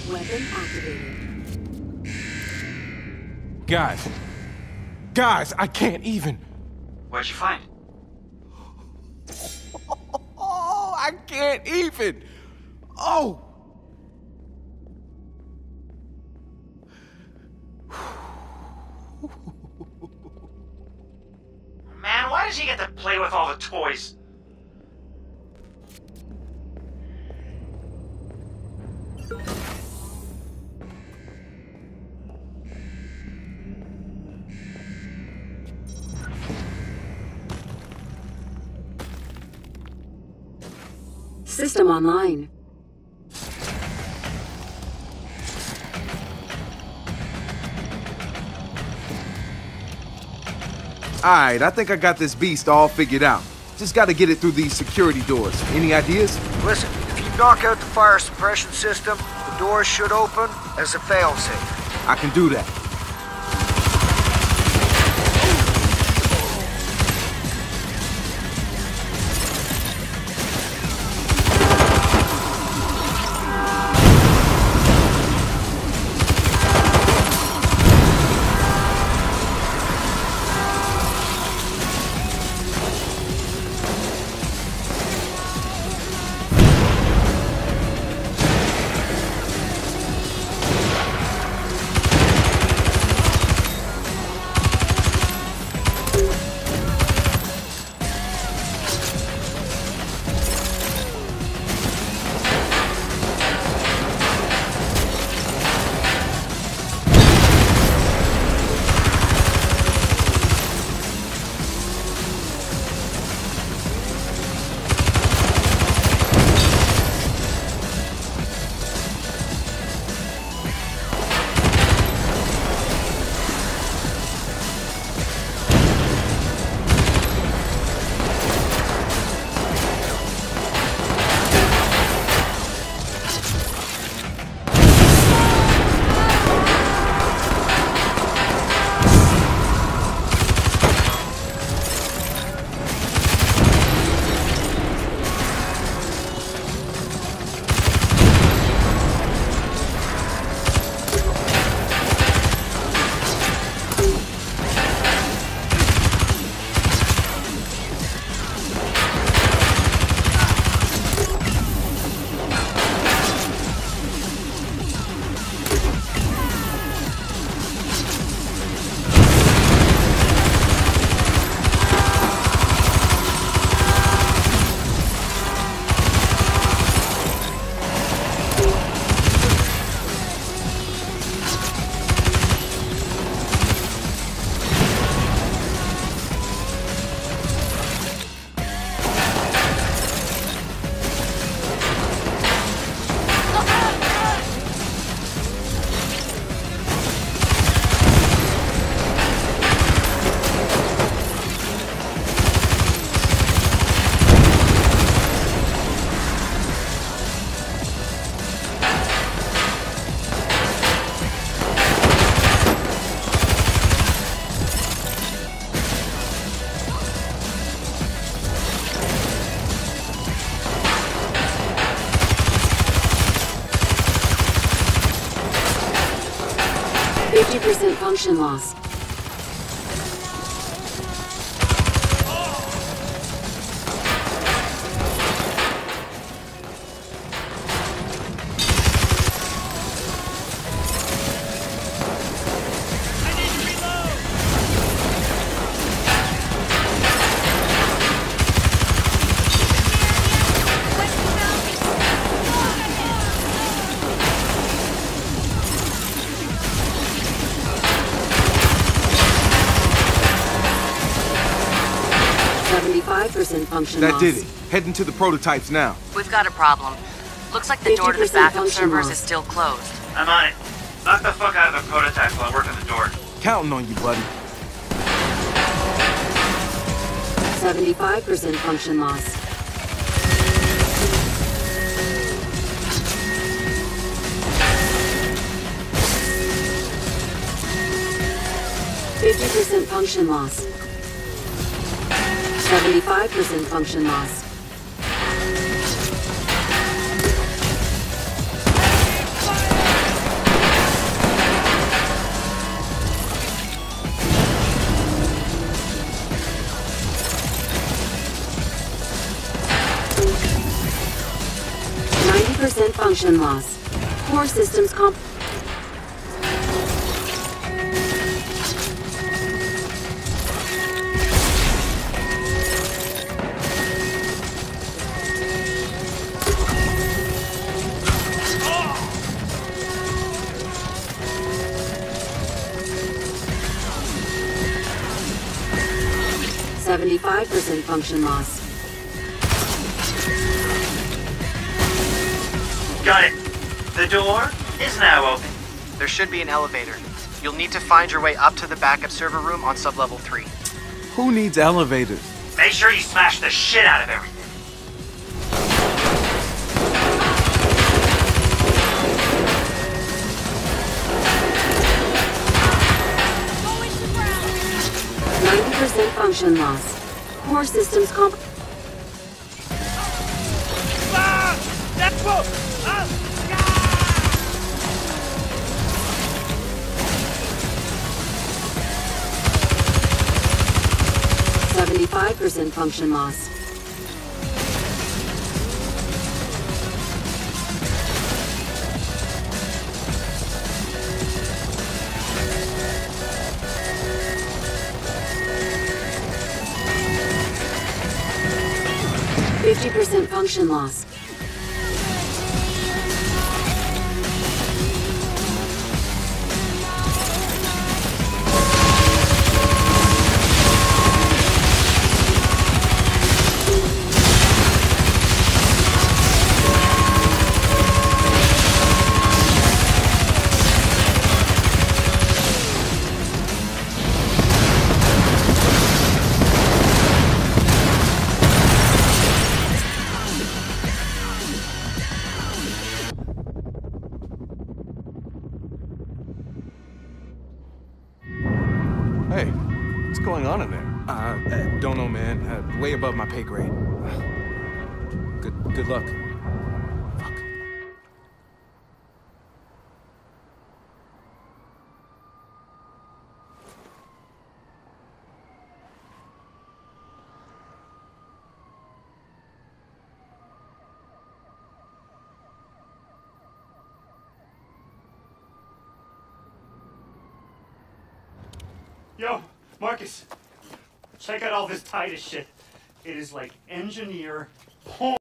Weapon activated. Guys, I can't even. What'd you find? Oh, I can't even. Oh. Man, why does he get to play with all the toys? System online. Alright, I think I got this beast all figured out. Just gotta get it through these security doors. Any ideas? Listen, if you knock out the fire suppression system, the doors should open as a failsafe. I can do that. Function loss. Function that loss. did it. Heading to the prototypes now. We've got a problem. Looks like the door to the backup servers loss. is still closed. I'm on it. Knock the fuck out of the prototype while I work on the door. Counting on you, buddy. 75% function loss. %, function loss. 75% function loss. 5% function loss. Core systems comp... %75 function loss. Got it. The door is now open. There should be an elevator. You'll need to find your way up to the backup server room on sublevel 3. Who needs elevators? Make sure you smash the shit out of everything. %90 function loss. Core systems comp... %75 function loss. %50 function loss. Hey, what's going on in there? Don't know, man. Way above my pay grade. Good luck. Fuck. Yo, Marcus, check out all this Titus shit. It is like engineer porn.